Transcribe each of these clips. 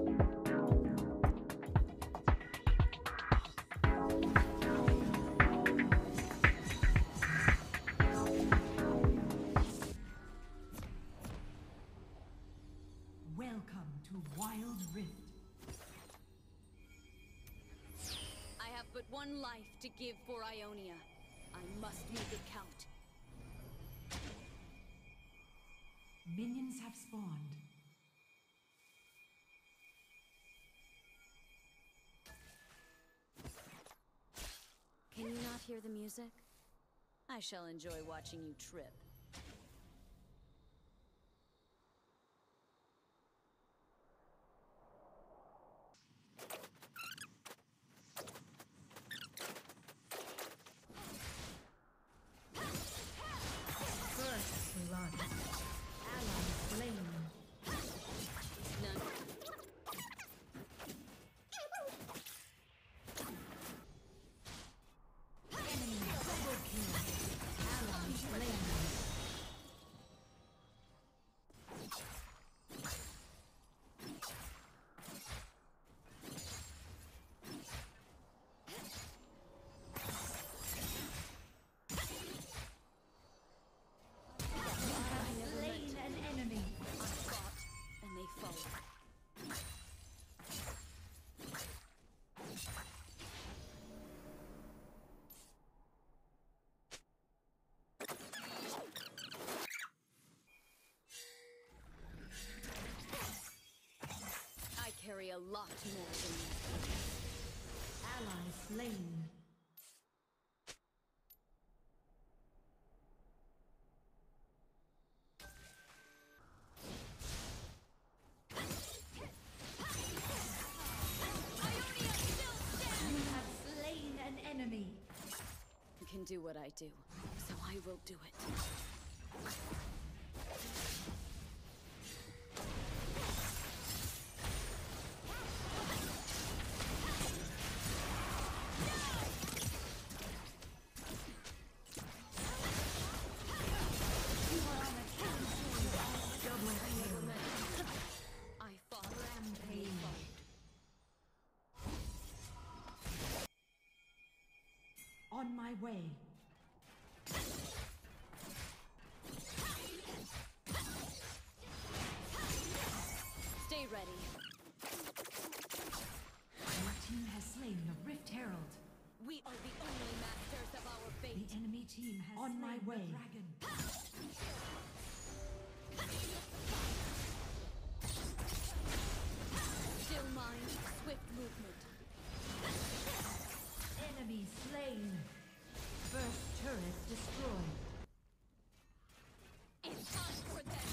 Welcome to Wild Rift. I have but one life to give for Ionia. I must make it count. Minions have spawned. Can you not hear the music? I shall enjoy watching you trip. First blood. Ally slain. None. Enemy double kill. Ally slain. Slain an enemy. I fought, and they followed. I carry a lot more than you. Ally slain. Ionia still stands! You have slain an enemy. You can do what I do, so I will do it. You are on a killing spree. Double kill. I fought, Rampage. On my way. Stay ready. Your team has slain the Rift Herald. We are the only masters of our The fate. enemy team has on my way. The dragon. Still mine, swift movement. Enemy slain. First turret destroyed. It's time for them.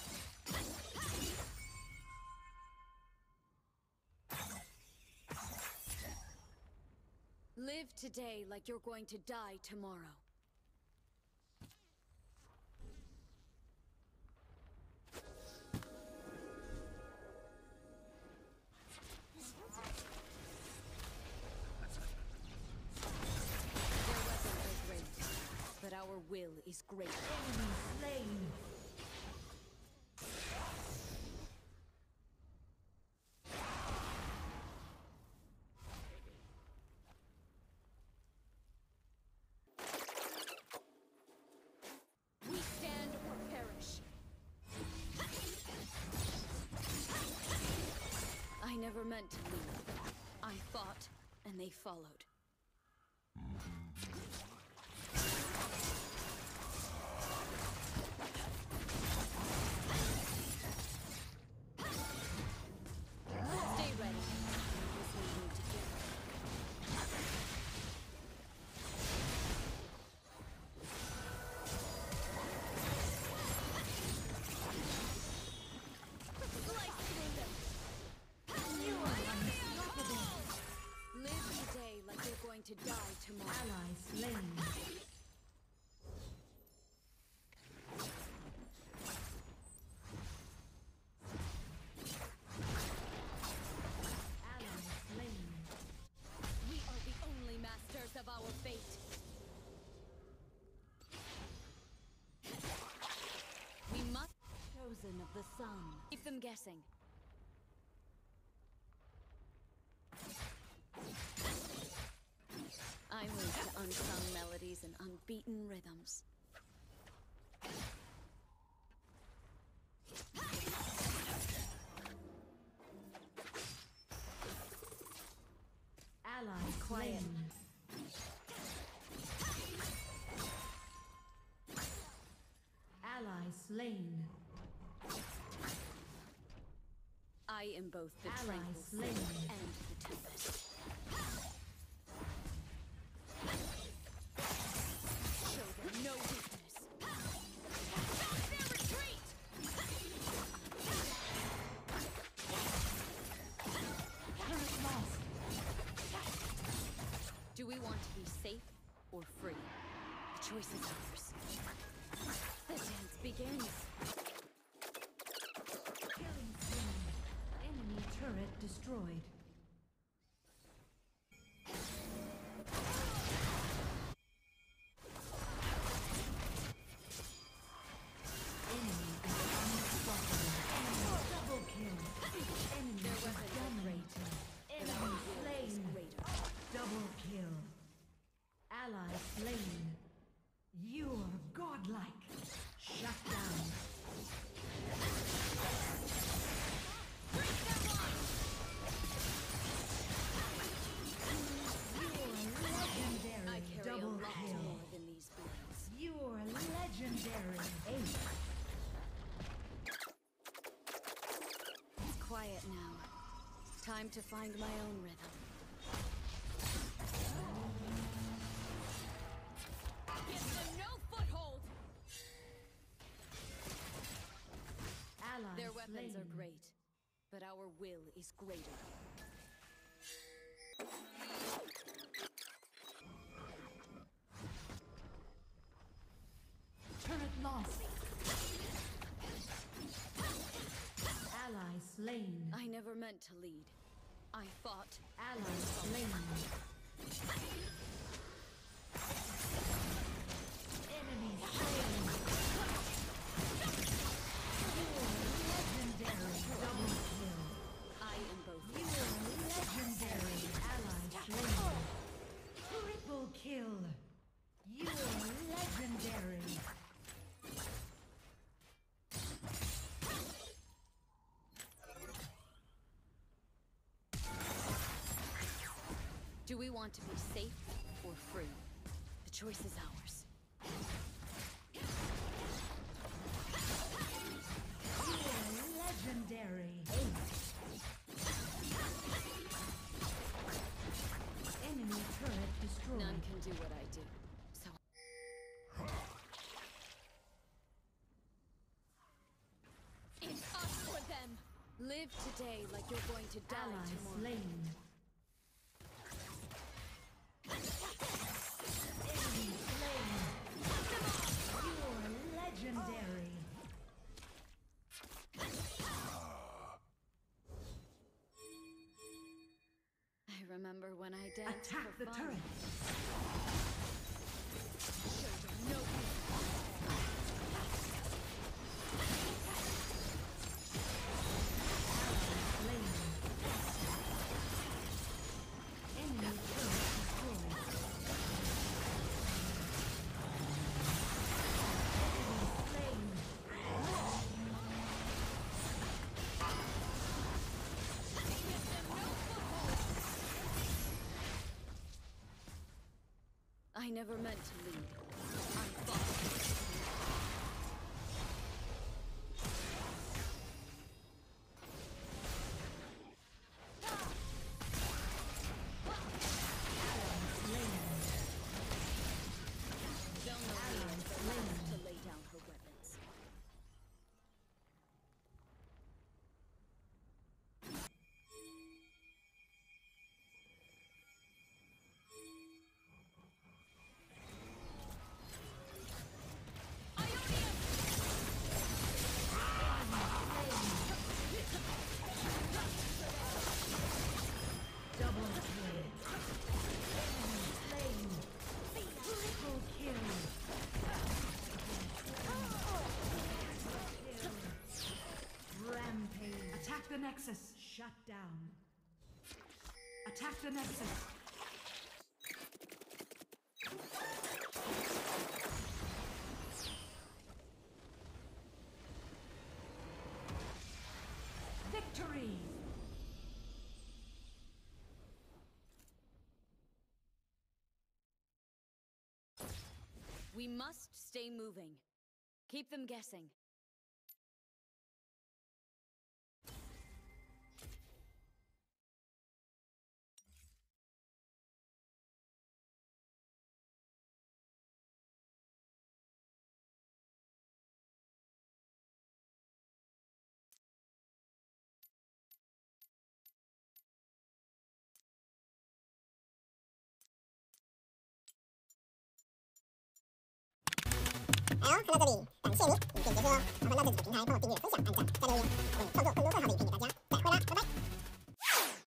Live today like you're going to die tomorrow. Their weapons are great, but our will is greater. Enemy slain. We stand or perish. I never meant to leave. I fought, and they followed. Stay ready. This will move together. Slice through them. You are unstoppable. Live today like you're going to die tomorrow. Ally slain. Ally slain. We are the only masters of our fate. We must chosen of the sun. Keep them guessing. rhythms. Ally Quiet. slain. Ally slain. I am both the Ally tranquil sea slain. and the tempest. Show them no weakness. Stop their retreat! Turret lost. Do we want to be safe or free? The choice is ours. The dance begins. Killing spree. Enemy turret destroyed. Enemy is unstoppable. Enemy double kill. Enemy Their is weapons are dominating. Enemy slain. Greater. Double kill. Ally slain. You are godlike. Shut down. You're legendary. I carry Double a lot kill. more than these blades. You're legendary. Ace. It's quiet now. Time to find my own rhythm. Give them no foothold! Ally Their weapons slain. are great, but our will is greater. Turret lost. Ally slain. I never meant to lead. I fought. Ally slain. Enemy slain. You're legendary. Double kill. I am both. You're legendary. Ally slain. Triple kill. You're legendary. Do we want to be safe or free? The choice is ours. You're legendary. Ace. Enemy turret destroyed. None can do what I do. So it's us for them. Live today like you're going to die Ally tomorrow. slain. Enemy slain. You're legendary. I remember when I danced Attack for the fun. turret. Show them no weakness. Slain. Enemy turret destroyed. Enemy slain. I never meant to lead. I fought. Don't know to lay down her weapons. Double kill. Enemy slain. Triple kill. Rampage. Attack the Nexus. Shut down. Attack the Nexus. We must stay moving. Keep them guessing. 好，看到这里，感谢你，影片结束喽，麻烦到这里的平台帮我订阅、分享、按赞、加留言，为创作更多更好的影片给大家，再会啦，拜拜。